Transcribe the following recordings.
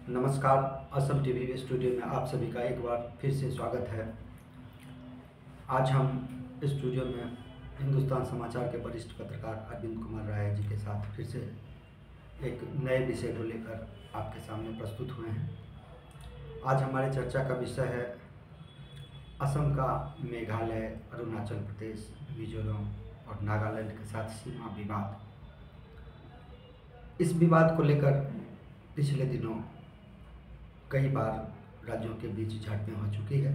नमस्कार। Assam TV studio में आप सभी का एक बार फिर से स्वागत है। आज हम स्टूडियो में हिंदुस्तान समाचार के वरिष्ठ पत्रकार अरविंद कुमार राय जी के साथ फिर से एक नए विषय को लेकर आपके सामने प्रस्तुत हुए हैं। आज हमारे चर्चा का विषय है असम का मेघालय, अरुणाचल प्रदेश, मिजोरम और नागालैंड के साथ सीमा विवाद। इस विवाद को लेकर पिछले दिनों कई बार राज्यों के बीच झड़पें हो चुकी है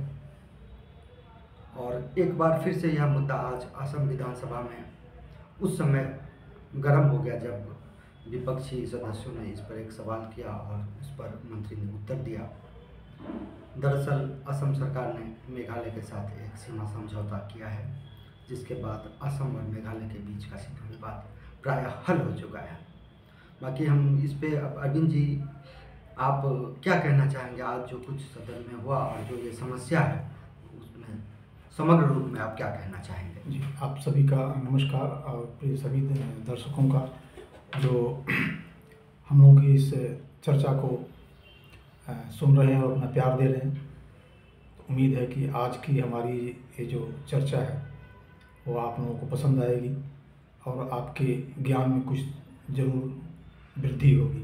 और एक बार फिर से यह मुद्दा आज असम विधानसभा में उस समय गर्म हो गया जब विपक्षी सदस्यों ने इस पर एक सवाल किया और उस पर मंत्री ने उत्तर दिया। दरअसल असम सरकार ने मेघालय के साथ एक सीमा समझौता किया है, जिसके बाद असम और मेघालय के बीच का सीमा विवाद प्रायः हल हो चुका है। बाकी हम इस पे अरविंद जी, आप क्या कहना चाहेंगे? आज जो कुछ सदन में हुआ और जो ये समस्या है उसमें समग्र रूप में आप क्या कहना चाहेंगे? जी, आप सभी का नमस्कार और प्रिय सभी दर्शकों का जो हम लोगों की इस चर्चा को सुन रहे हैं और अपना प्यार दे रहे हैं। तो उम्मीद है कि आज की हमारी ये जो चर्चा है वो आप लोगों को पसंद आएगी और आपके ज्ञान में कुछ ज़रूर वृद्धि होगी।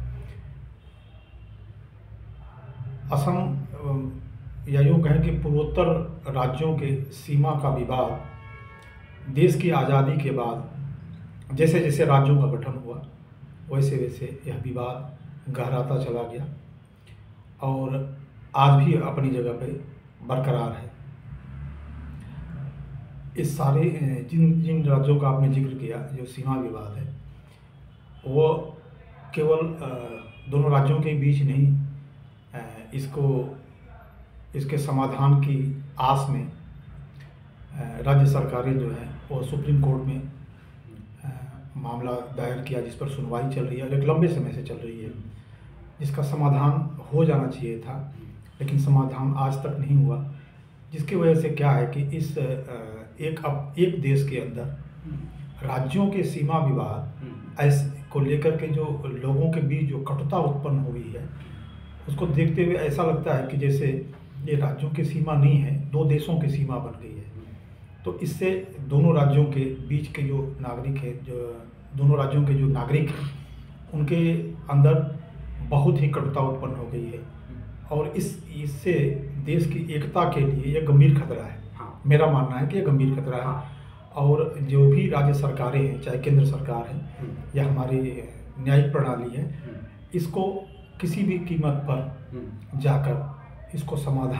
असम या यूँ कहें कि पूर्वोत्तर राज्यों के सीमा का विवाद देश की आज़ादी के बाद जैसे जैसे राज्यों का गठन हुआ वैसे वैसे यह विवाद गहराता चला गया और आज भी अपनी जगह पर बरकरार है। इस सारे जिन जिन राज्यों का आपने जिक्र किया, जो सीमा विवाद है, वो केवल दोनों राज्यों के बीच नहीं, इसके समाधान की आस में राज्य सरकारें जो हैं वो सुप्रीम कोर्ट में मामला दायर किया, जिस पर सुनवाई चल रही है और एक लंबे समय से चल रही है, जिसका समाधान हो जाना चाहिए था, लेकिन समाधान आज तक नहीं हुआ। जिसकी वजह से क्या है कि इस एक देश के अंदर राज्यों के सीमा विवाद ऐसे को लेकर के जो लोगों के बीच जो कटुता उत्पन्न हुई है, उसको देखते हुए ऐसा लगता है कि जैसे ये राज्यों की सीमा नहीं है, दो देशों की सीमा बन गई है। तो इससे दोनों राज्यों के बीच के जो नागरिक हैं, जो दोनों राज्यों के जो नागरिक हैं, उनके अंदर बहुत ही कटुता उत्पन्न हो गई है और इससे देश की एकता के लिए यह गंभीर खतरा है। मेरा मानना है कि यह गंभीर खतरा है और जो भी राज्य सरकारें हैं, चाहे केंद्र सरकार है या हमारी न्यायिक प्रणाली है, इसको किसी भी कीमत पर जाकर इसका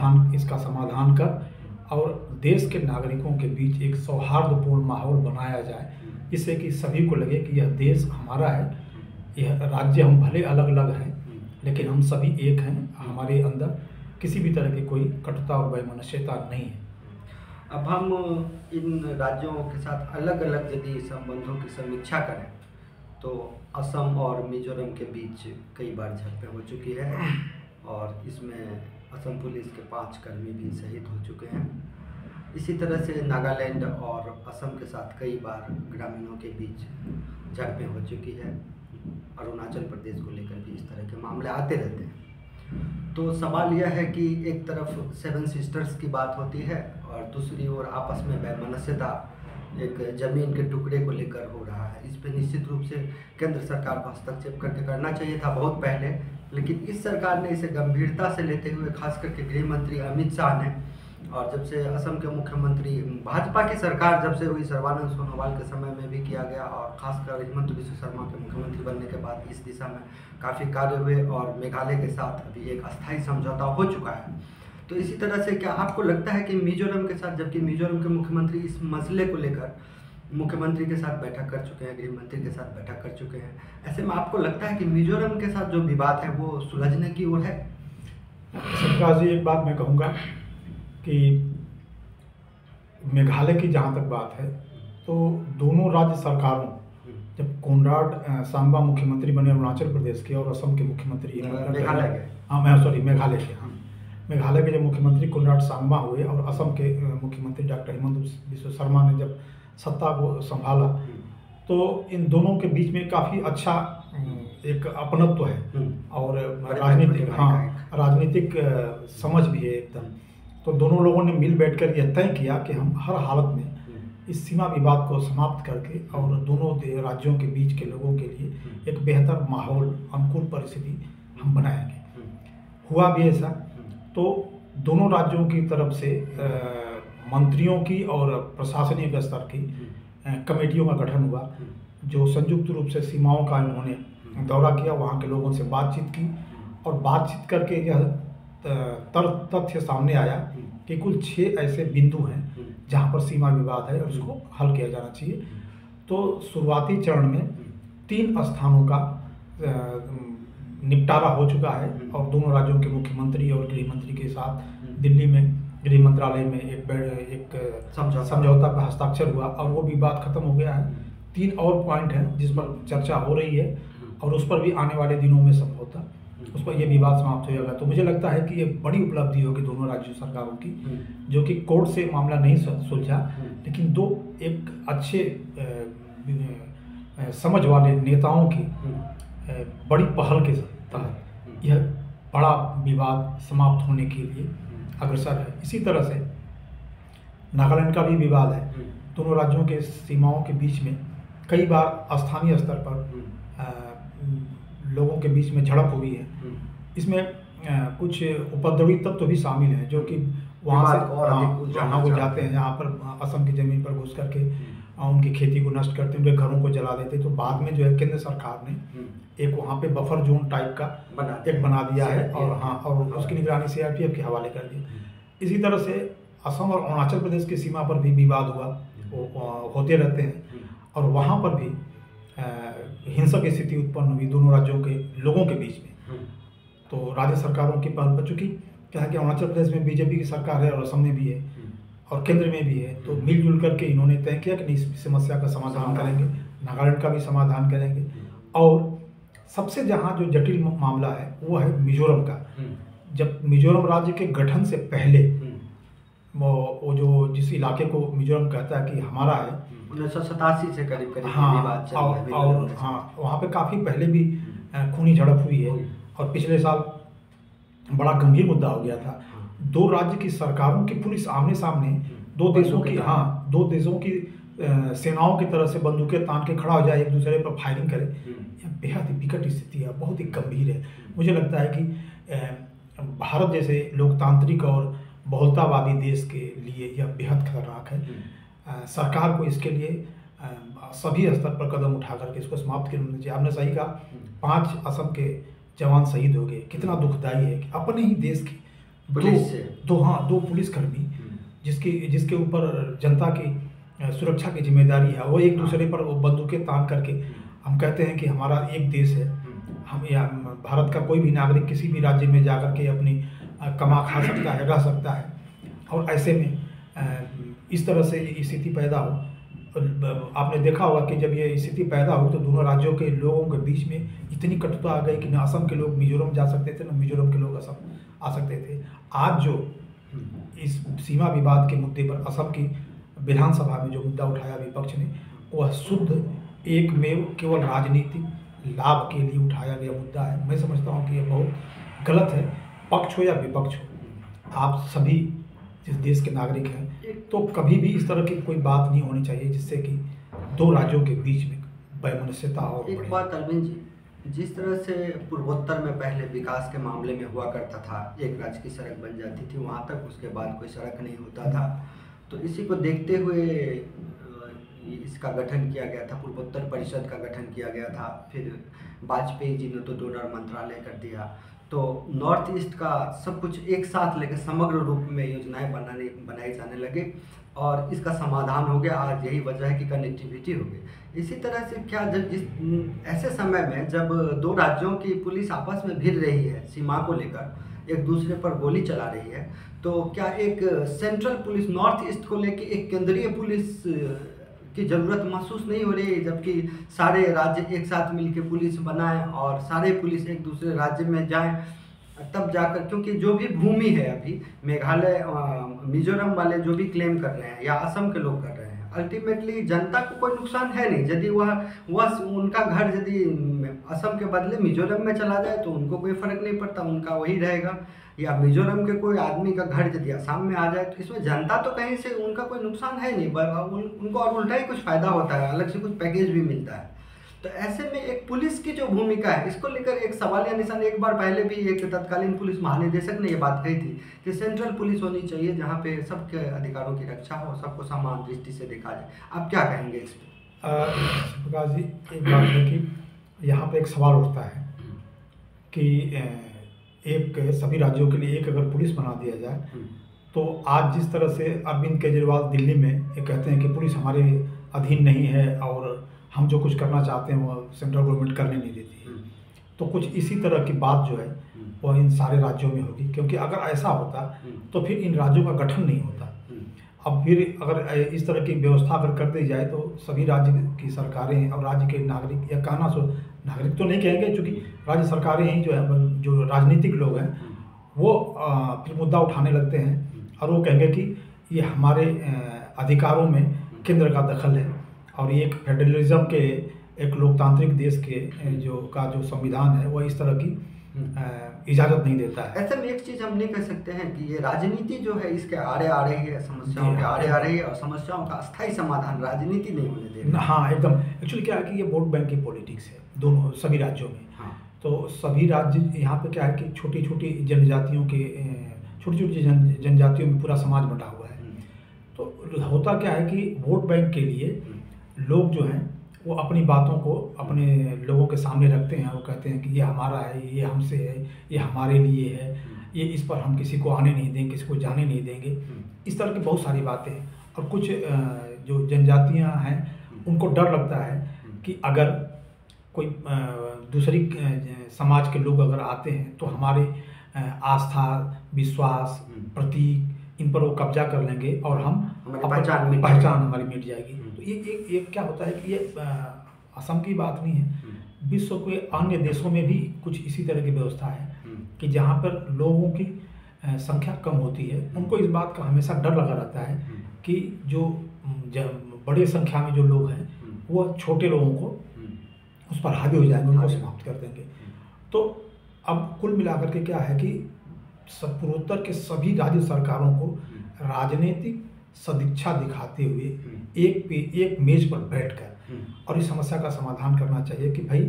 समाधान कर और देश के नागरिकों के बीच एक सौहार्दपूर्ण माहौल बनाया जाए, जिससे कि सभी को लगे कि यह देश हमारा है। यह राज्य हम भले अलग अलग हैं, लेकिन हम सभी एक हैं। हमारे अंदर किसी भी तरह की कोई कटुता और वैमनस्यता नहीं है। अब हम इन राज्यों के साथ अलग अलग यदि संबंधों की समीक्षा करें तो असम और मिजोरम के बीच कई बार झड़पें हो चुकी है और इसमें असम पुलिस के 5 कर्मी भी शहीद हो चुके हैं। इसी तरह से नागालैंड और असम के साथ कई बार ग्रामीणों के बीच झड़पें हो चुकी है। अरुणाचल प्रदेश को लेकर भी इस तरह के मामले आते रहते हैं। तो सवाल यह है कि एक तरफ 7 सिस्टर्स की बात होती है और दूसरी ओर आपस में वैमनस्यता एक ज़मीन के टुकड़े को लेकर हो रहा है। इस पे निश्चित रूप से केंद्र सरकार को हस्तक्षेप करके करना चाहिए था बहुत पहले, लेकिन इस सरकार ने इसे गंभीरता से लेते हुए खास करके गृह मंत्री अमित शाह ने, और जब से असम के मुख्यमंत्री भाजपा की सरकार जब से हुई, सर्बानंद सोनोवाल के समय में भी किया गया और खासकर हिमंत बिस्वा शर्मा के मुख्यमंत्री बनने के बाद इस दिशा में काफ़ी कार्य हुए और मेघालय के साथ अभी एक अस्थायी समझौता हो चुका है। तो इसी तरह से क्या आपको लगता है कि मिजोरम के साथ, जबकि मिजोरम के मुख्यमंत्री इस मसले को लेकर मुख्यमंत्री के साथ बैठक कर चुके हैं, गृह मंत्री के साथ बैठक कर चुके हैं, ऐसे में आपको लगता है कि मिजोरम के साथ जो विवाद है वो सुलझने की ओर है? सरकार जी, एक बात मैं कहूँगा कि मेघालय की जहाँ तक बात है तो दोनों राज्य सरकारों, जब कोनराड सांबा मुख्यमंत्री बने अरुणाचल प्रदेश के और असम के मुख्यमंत्री मेघालय के जब मुख्यमंत्री कोनराड सांबा हुए और असम के मुख्यमंत्री डॉक्टर हिमंत बिस्वा शर्मा ने जब सत्ता को संभाला, तो इन दोनों के बीच में काफ़ी अच्छा एक अपनत्व है और बड़े राजनीतिक, भाई हाँ, राजनीतिक समझ भी है एकदम। तो दोनों लोगों ने मिल बैठकर यह तय किया कि हम हर हालत में इस सीमा विवाद को समाप्त करके और दोनों राज्यों के बीच के लोगों के लिए एक बेहतर माहौल, अनुकूल परिस्थिति हम बनाएंगे। हुआ भी ऐसा। तो दोनों राज्यों की तरफ से मंत्रियों की और प्रशासनिक स्तर की कमेटियों का गठन हुआ, जो संयुक्त रूप से सीमाओं का उन्होंने दौरा किया, वहाँ के लोगों से बातचीत की और बातचीत करके यह तथ्य सामने आया कि कुल 6 ऐसे बिंदु हैं जहाँ पर सीमा विवाद है और उसको हल किया जाना चाहिए। तो शुरुआती चरण में 3 स्थानों का निपटारा हो चुका है और दोनों राज्यों के मुख्यमंत्री और गृह मंत्री के साथ दिल्ली में गृह मंत्रालय में एक समझौता पर हस्ताक्षर हुआ और वो विवाद खत्म हो गया है। 3 और पॉइंट हैं जिस पर चर्चा हो रही है और उस पर भी आने वाले दिनों में संभवतः उस पर यह विवाद समाप्त हो जाएगा। तो मुझे लगता है कि ये बड़ी उपलब्धि होगी दोनों राज्य सरकारों की, जो कि कोर्ट से मामला नहीं सुलझा, लेकिन 2 एक अच्छे समझ वाले नेताओं की बड़ी पहल के तहत यह बड़ा विवाद समाप्त होने के लिए अग्रसर है। इसी तरह से नागालैंड का भी विवाद है। दोनों राज्यों के सीमाओं के बीच में कई बार स्थानीय स्तर पर लोगों के बीच में झड़प हुई है। इसमें कुछ उपद्रवी तत्व भी शामिल हैं जो कि वहाँ से जहाँ वो जाते हैं, यहाँ पर असम की ज़मीन पर घुस करके उनकी खेती को नष्ट करते, उनके घरों को जला देते। तो बाद में जो है केंद्र सरकार ने एक वहाँ पे बफर जोन टाइप का बना दिया है और हाँ, और उसकी निगरानी CRPF के हवाले कर दी। इसी तरह से असम और अरुणाचल प्रदेश की सीमा पर भी विवाद हुआ, वो होते रहते हैं और वहाँ पर भी हिंसक स्थिति उत्पन्न हुई दोनों राज्यों के लोगों के बीच में। तो राज्य सरकारों की पहल पर, चूँकि क्या है कि अरुणाचल प्रदेश में BJP की सरकार है और असम में भी है और केंद्र में भी है, तो मिलजुल करके इन्होंने तय किया कि इस समस्या का समाधान करेंगे, नागालैंड का भी समाधान करेंगे। और सबसे जहाँ जो जटिल मामला है वो है मिजोरम का। जब मिजोरम राज्य के गठन से पहले वो जो जिस इलाके को मिजोरम कहता है कि हमारा है, 1987 से करीब हाँ, और हाँ, वहाँ पे काफ़ी पहले भी खूनी झड़प हुई है और पिछले साल बड़ा गंभीर मुद्दा हो गया था। 2 राज्य की सरकारों की पुलिस आमने सामने 2 देशों की, हाँ, 2 देशों की सेनाओं की तरह से बंदूकें तान के खड़ा हो जाए, एक दूसरे पर फायरिंग करे। यह बेहद ही विकट स्थिति है, बहुत ही गंभीर है। मुझे लगता है कि भारत जैसे लोकतांत्रिक और बहुलतावादी देश के लिए यह बेहद खतरनाक है। सरकार को इसके लिए सभी स्तर पर कदम उठा करके इसको समाप्त करना चाहिए। आपने सही कहा, 5 असम के जवान शहीद हो गए। कितना दुखदाई है कि अपने ही देश की दो पुलिसकर्मी जिसके ऊपर जनता की सुरक्षा की जिम्मेदारी है, वो एक दूसरे पर बंदूकें तान करके हम कहते हैं कि हमारा एक देश है, हम या भारत का कोई भी नागरिक किसी भी राज्य में जाकर के अपनी कमा खा सकता है, रह सकता है। और ऐसे में इस तरह से स्थिति पैदा हो, आपने देखा होगा कि जब ये स्थिति पैदा हुई तो दोनों राज्यों के लोगों के बीच में इतनी कटुता आ गई कि न असम के लोग मिजोरम जा सकते थे, न मिजोरम के लोग असम आ सकते थे। आज जो इस सीमा विवाद के मुद्दे पर असम की विधानसभा में जो मुद्दा उठाया विपक्ष ने, वह शुद्ध एकमेव केवल राजनीतिक लाभ के लिए उठाया गया मुद्दा है। मैं समझता हूँ कि यह बहुत गलत है। पक्ष हो या विपक्ष हो, आप सभी जिस देश के नागरिक हैं, तो कभी भी इस तरह की कोई बात नहीं होनी चाहिए जिससे कि 2 राज्यों के बीच में वैमनस्यता और एक बात अरविंद जी, जिस तरह से पूर्वोत्तर में पहले विकास के मामले में हुआ करता था, एक राज्य की सड़क बन जाती थी वहाँ तक, उसके बाद कोई सड़क नहीं होता था। तो इसी को देखते हुए इसका गठन किया गया था, पूर्वोत्तर परिषद का गठन किया गया था। फिर वाजपेयी जी ने तो डोनर मंत्रालय कर दिया। तो नॉर्थ ईस्ट का सब कुछ एक साथ लेकर समग्र रूप में योजनाएं बनाई जाने लगे और इसका समाधान हो गया। आज यही वजह है कि कनेक्टिविटी हो गई। इसी तरह से क्या जब ऐसे समय में जब 2 राज्यों की पुलिस आपस में भिड़ रही है, सीमा को लेकर एक दूसरे पर गोली चला रही है, तो क्या एक सेंट्रल पुलिस नॉर्थ ईस्ट को लेकर एक केंद्रीय पुलिस की ज़रूरत महसूस नहीं हो रही, जबकि सारे राज्य एक साथ मिलकर पुलिस बनाएं और सारे पुलिस एक दूसरे राज्य में जाएं, तब जाकर, क्योंकि जो भी भूमि है अभी मेघालय मिजोरम वाले जो भी क्लेम कर रहे हैं या असम के लोग कर रहे हैं, अल्टीमेटली जनता को कोई नुकसान है नहीं। यदि वह उनका घर यदि असम के बदले मिजोरम में चला जाए तो उनको कोई फर्क नहीं पड़ता, उनका वही रहेगा। या मिजोरम के कोई आदमी का घर यदि असम में आ जाए तो इसमें जनता तो कहीं से उनका कोई नुकसान है नहीं, उनको और उल्टा ही कुछ फ़ायदा होता है, अलग से कुछ पैकेज भी मिलता है। तो ऐसे में एक पुलिस की जो भूमिका है, इसको लेकर एक सवाल या निशान, एक बार पहले भी एक तत्कालीन पुलिस महानिदेशक ने ये बात कही थी कि सेंट्रल पुलिस होनी चाहिए जहाँ पे सबके अधिकारों की रक्षा हो, सबको समान दृष्टि से देखा जाए। आप क्या कहेंगे इस पर? प्रकाश जी, एक बात है कि यहाँ पे एक सवाल उठता है कि एक सभी राज्यों के लिए एक अगर पुलिस बना दिया जाए तो आज जिस तरह से अरविंद केजरीवाल दिल्ली में ये कहते हैं कि पुलिस हमारे अधीन नहीं है और हम जो कुछ करना चाहते हैं वो सेंट्रल गवर्नमेंट करने नहीं देती है, तो कुछ इसी तरह की बात जो है वो इन सारे राज्यों में होगी। क्योंकि अगर ऐसा होता तो फिर इन राज्यों का गठन नहीं होता। अब फिर अगर इस तरह की व्यवस्था अगर कर दी जाए तो सभी राज्य की सरकारें और राज्य के नागरिक, या कहना सो नागरिक तो नहीं कहेंगे, क्योंकि राज्य सरकारें ही जो है, जो राजनीतिक लोग हैं वो फिर मुद्दा उठाने लगते हैं और वो कहेंगे कि ये हमारे अधिकारों में केंद्र का दखल है और ये एक फेडरलिज्म के, एक लोकतांत्रिक देश के जो संविधान है वो इस तरह की इजाज़त नहीं देता है। ऐसे में एक चीज़ हम नहीं कह सकते हैं कि ये राजनीति जो है इसके आड़े आ रही है, समस्याओं के आड़े आ रही है, और समस्याओं का अस्थायी समाधान राजनीति नहीं होने दे रही। हाँ, एकदम। एक्चुअली क्या है कि ये वोट बैंक की पॉलिटिक्स है दोनों सभी राज्यों में। हाँ। तो सभी राज्य यहाँ पे क्या है कि छोटी छोटी जनजातियों के, छोटी छोटी जनजातियों में पूरा समाज बटा हुआ है। तो होता क्या है कि वोट बैंक के लिए लोग जो हैं वो अपनी बातों को अपने लोगों के सामने रखते हैं। वो कहते हैं कि ये हमारा है, ये हमसे है, ये हमारे लिए है, ये इस पर हम किसी को आने नहीं देंगे, किसी को जाने नहीं देंगे। इस तरह की बहुत सारी बातें हैं। और कुछ जो जनजातियां हैं उनको डर लगता है कि अगर कोई दूसरी समाज के लोग अगर आते हैं तो हमारे आस्था, विश्वास, प्रतीक, इन पर वो कब्जा कर लेंगे और हम पहचान हमारी मिट जाएगी। तो ये क्या होता है कि ये असम की बात नहीं है, विश्व के अन्य देशों में भी कुछ इसी तरह की व्यवस्था है कि जहाँ पर लोगों की संख्या कम होती है, उनको इस बात का हमेशा डर लगा रहता है कि जो बड़े संख्या में जो लोग हैं वो छोटे लोगों को उस पर हावी हो जाएंगे, उनको समाप्त कर देंगे। तो अब कुल मिलाकर के क्या है कि पूर्वोत्तर के सभी राज्य सरकारों को राजनीतिक सदिच्छा दिखाते हुए एक मेज पर बैठकर और इस समस्या का समाधान करना चाहिए कि भाई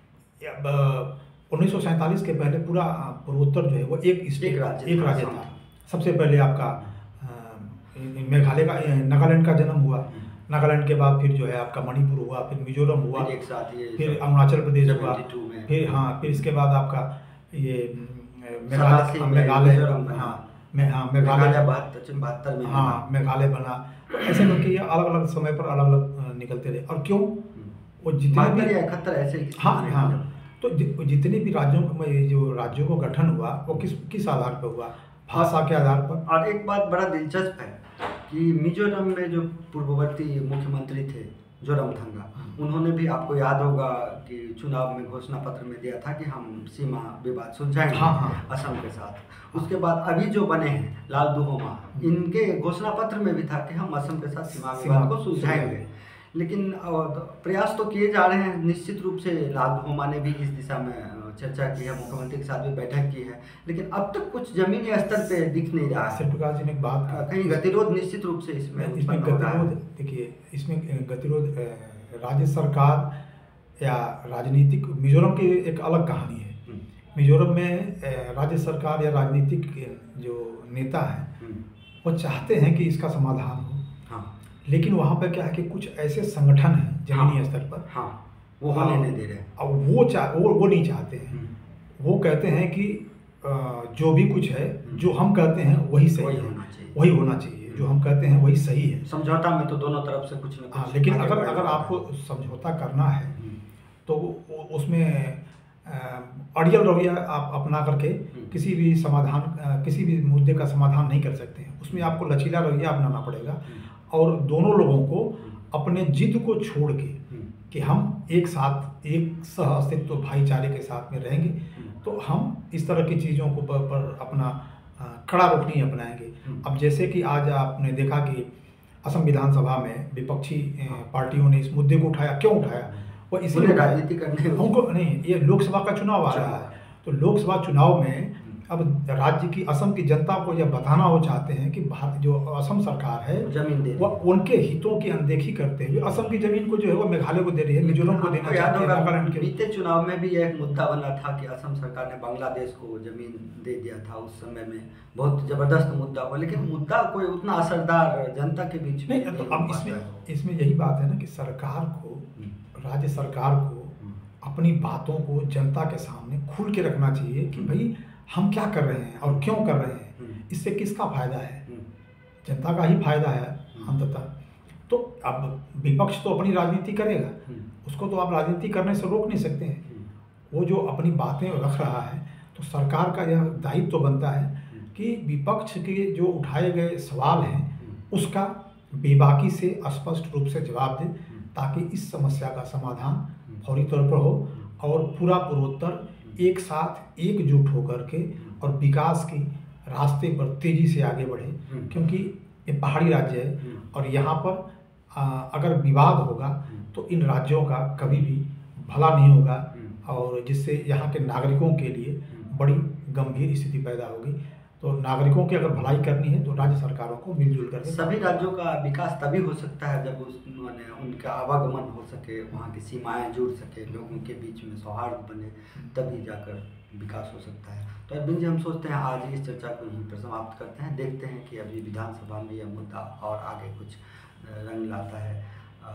1947 के पहले पूरा पूर्वोत्तर जो है वो एक राज्य था। सबसे पहले आपका मेघालय का, नागालैंड का जन्म हुआ। नागालैंड के बाद फिर जो है आपका मणिपुर हुआ, फिर मिजोरम हुआ, फिर अरुणाचल प्रदेश हुआ, फिर इसके बाद आपका ये मेघालय मेघालय बना। तो ऐसे करके ये अलग अलग समय पर अलग अलग निकलते रहे। और क्यों? वो जितने भी ऐसे हाँ तो जितने भी राज्यों को गठन हुआ वो किस आधार पर हुआ? भाषा के आधार पर। और एक बात बड़ा दिलचस्प है कि मिजोरम में जो पूर्ववर्ती मुख्यमंत्री थे जोरामथंगा, उन्होंने भी, आपको याद होगा कि चुनाव में घोषणा पत्र में दिया था कि हम सीमा विवाद सुलझाएंगे असम के साथ। उसके बाद अभी जो बने हैं लाल दुहोमा, इनके घोषणा पत्र में भी था कि हम असम के साथ सीमा विवाद को सुलझाएंगे। लेकिन प्रयास तो किए जा रहे हैं, निश्चित रूप से लाल दुहोमा ने भी इस दिशा में चर्चा की है, मुख्यमंत्री के साथ भी बैठक की है, लेकिन अब तक कुछ जमीनी स्तर पे दिख नहीं रहा है। प्रकाश जी ने एक बात कहीं गतिरोध निश्चित रूप से इसमें गतिरोध, देखिए इसमें गतिरोध राज्य सरकार या राजनीतिक, मिजोरम की एक अलग कहानी है। मिजोरम में राज्य सरकार या राजनीतिक जो नेता हैं वो चाहते हैं कि इसका समाधान हो, लेकिन वहाँ पर क्या है कि कुछ ऐसे संगठन हैं जमीनी स्तर पर, वो होने नहीं दे रहे। अब वो नहीं चाहते हैं। वो कहते हैं कि जो भी कुछ है, जो हम कहते हैं वही सही है, वही होना चाहिए, जो हम कहते हैं वही सही है। समझौता में तो दोनों तरफ से कुछ न कुछ, लेकिन अगर आपको समझौता करना है तो उसमें अड़ियल रवैया आप अपना करके किसी भी किसी भी मुद्दे का समाधान नहीं कर सकते हैं। उसमें आपको लचीला रवैया अपनाना पड़ेगा और दोनों लोगों को अपने जिद को छोड़ के कि हम एक साथ, एक सह अस्तित्व भाईचारे के साथ में रहेंगे, तो हम इस तरह की चीज़ों को पर अपना कड़ा रुख नहीं अपनाएंगे। अब जैसे कि आज आपने देखा कि असम विधानसभा में विपक्षी पार्टियों ने इस मुद्दे को उठाया। क्यों उठाया? वो इसलिए राजनीति करने उनको नहीं, ये लोकसभा का चुनाव आ रहा है, तो लोकसभा चुनाव में अब राज्य की असम की जनता को यह बताना वो चाहते हैं कि भारत जो असम सरकार है जमीन दे वो उनके हितों की अनदेखी करते हुए असम की जमीन को जो है वो मेघालय को दे रही है, मिजोरम को देना चाहती है, नागालैंड के। बीते चुनाव में भी एक मुद्दा बना था कि असम सरकार ने बांग्लादेश को जमीन दे दिया था, उस समय में बहुत जबरदस्त मुद्दा हुआ, लेकिन मुद्दा कोई उतना असरदार जनता के बीच में नहीं। तो अब इसमें यही बात है ना कि सरकार को, राज्य सरकार को अपनी बातों को जनता के सामने खुल के रखना चाहिए कि भाई हम क्या कर रहे हैं और क्यों कर रहे हैं, इससे किसका फायदा है, जनता का ही फायदा है अंततः। तो अब विपक्ष तो अपनी राजनीति करेगा, उसको तो आप राजनीति करने से रोक नहीं सकते हैं, वो जो अपनी बातें रख रहा है, तो सरकार का यह दायित्व तो बनता है कि विपक्ष के जो उठाए गए सवाल हैं उसका बेबाकी से स्पष्ट रूप से जवाब दे, ताकि इस समस्या का समाधान फौरी तौर पर हो और पूरा पूर्वोत्तर एक साथ एकजुट होकर के और विकास की रास्ते पर तेजी से आगे बढ़े, क्योंकि ये पहाड़ी राज्य है और यहाँ पर अगर विवाद होगा तो इन राज्यों का कभी भी भला नहीं होगा और जिससे यहाँ के नागरिकों के लिए बड़ी गंभीर स्थिति पैदा होगी। तो नागरिकों की अगर भलाई करनी है तो राज्य सरकारों को मिलजुल करके सभी राज्यों का विकास तभी हो सकता है जब उनका आवागमन हो सके, वहाँ की सीमाएं जुड़ सके, लोगों के बीच में सौहार्द बने, तभी जाकर विकास हो सकता है। तो अरविंद जी, हम सोचते हैं आज इस चर्चा को यहीं पर समाप्त करते हैं। देखते हैं कि अभी विधानसभा में यह मुद्दा और आगे कुछ रंग लाता है।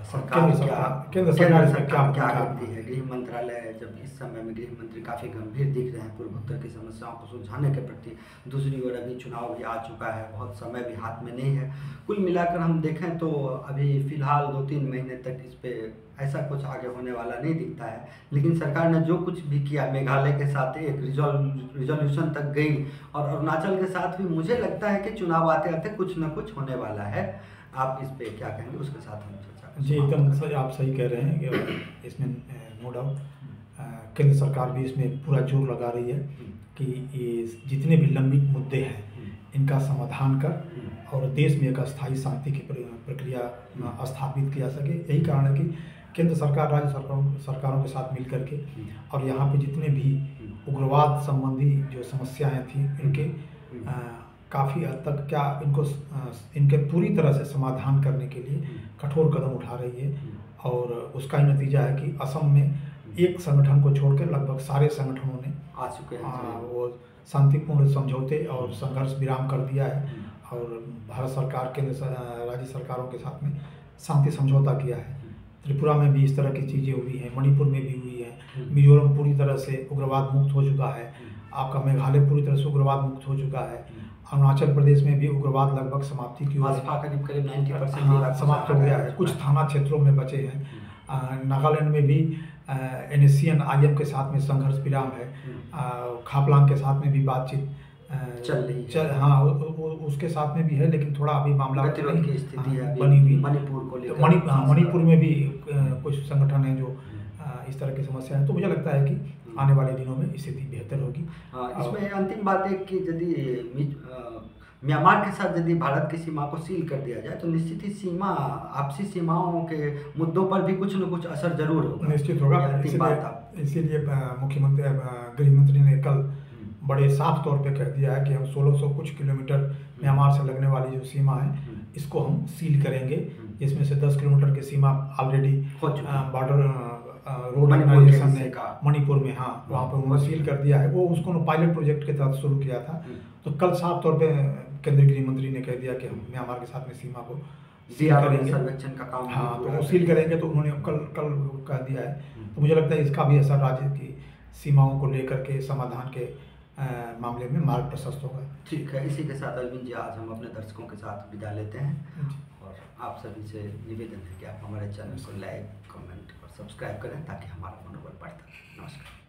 केंद्र सरकार क्या करती है। गृह मंत्रालय जब इस समय में गृह मंत्री काफ़ी गंभीर दिख रहे हैं पूर्वोत्तर की समस्याओं को सुलझाने के प्रति, दूसरी ओर अभी चुनाव भी आ चुका है, बहुत समय भी हाथ में नहीं है। कुल मिलाकर हम देखें तो अभी फ़िलहाल 2-3 महीने तक इस पर ऐसा कुछ आगे होने वाला नहीं दिखता है। लेकिन सरकार ने जो कुछ भी किया, मेघालय के साथ एक रिजोल्यूशन तक गई और अरुणाचल के साथ भी मुझे लगता है कि चुनाव आते आते कुछ न कुछ होने वाला है। आप इस पे क्या कहेंगे, उसके साथ हम चर्चा। जी एकदम सही, आप सही कह रहे हैं कि इसमें नो डाउट केंद्र सरकार भी इसमें पूरा जोर लगा रही है कि ये जितने भी लंबित मुद्दे हैं इनका समाधान कर और देश में एक अस्थायी शांति की प्रक्रिया स्थापित किया सके। यही कारण है कि केंद्र सरकार राज्य सरकारों के साथ मिल करके और यहाँ पे जितने भी उग्रवाद संबंधी जो समस्याएं थी इनके काफ़ी हद तक इनके पूरी तरह से समाधान करने के लिए कठोर कदम उठा रही है। और उसका ही नतीजा है कि असम में एक संगठन को छोड़कर लगभग सारे संगठनों ने आ चुके हैं वो शांतिपूर्ण समझौते और संघर्ष विराम कर दिया है और भारत सरकार राज्य सरकारों के साथ में शांति समझौता किया है। त्रिपुरा में भी इस तरह की चीज़ें हुई हैं, मणिपुर में भी हुई है, मिजोरम पूरी तरह से उग्रवाद मुक्त हो चुका है, आपका मेघालय पूरी तरह से उग्रवाद मुक्त हो चुका है, अरुणाचल प्रदेश में भी उग्रवाद लगभग समाप्ति की ओर करीब 90% समाप्त हो गया है, कुछ थाना क्षेत्रों में बचे हैं। नागालैंड में भी NSCN-IM के साथ में संघर्ष विराम है, खापलांग के साथ में भी बातचीत चल रही है। हाँ उसके साथ में भी है, लेकिन थोड़ा अभी मामला गतिरोध की स्थिति है बनी हुई। मणिपुर को लेकर मणिपुर में भी कुछ संगठन हैं जो इस तरह की समस्या है। तो मुझे लगता है कि आने वाले दिनों में स्थिति बेहतर होगी। इसमें अंतिम बात है कि यदि म्यांमार के साथ यदि भारत की सीमा को सील कर दिया जाए तो निश्चित ही आपसी सीमाओं के मुद्दों पर भी कुछ न कुछ असर जरूर होगा, निश्चित होगा। इसीलिए मुख्यमंत्री गृह मंत्री ने कल बड़े साफ तौर पे कह दिया है कि हम 1600 कुछ किलोमीटर म्यांमार से लगने वाली जो सीमा है इसको हम सील करेंगे, जिसमें से 10 किलोमीटर की सीमा ऑलरेडी बॉर्डर रोड ऑर्गेनाइजेशन ने मणिपुर में वहाँ पर उन्होंने सील कर दिया है। वो उसको पायलट प्रोजेक्ट के तहत शुरू किया था। तो कल साफ तौर पे केंद्रीय गृह मंत्री ने कह दिया कि हम म्यांमार के साथ में सीमा को सील करेंगे, सर्वेक्षण का काम तो वो सील करेंगे। तो उन्होंने कल कह दिया है। तो मुझे लगता है इसका भी असर राज्य की सीमाओं को लेकर के समाधान के मामले में मार्ग प्रशस्त होगा। ठीक है, इसी के साथ अरविंद जी आज हम अपने दर्शकों के साथ विदा लेते हैं और आप सभी से निवेदन है कि आप हमारे चैनल को लाइक, कमेंट और सब्सक्राइब करें ताकि हमारा मनोबल बढ़ता रहे। नमस्कार।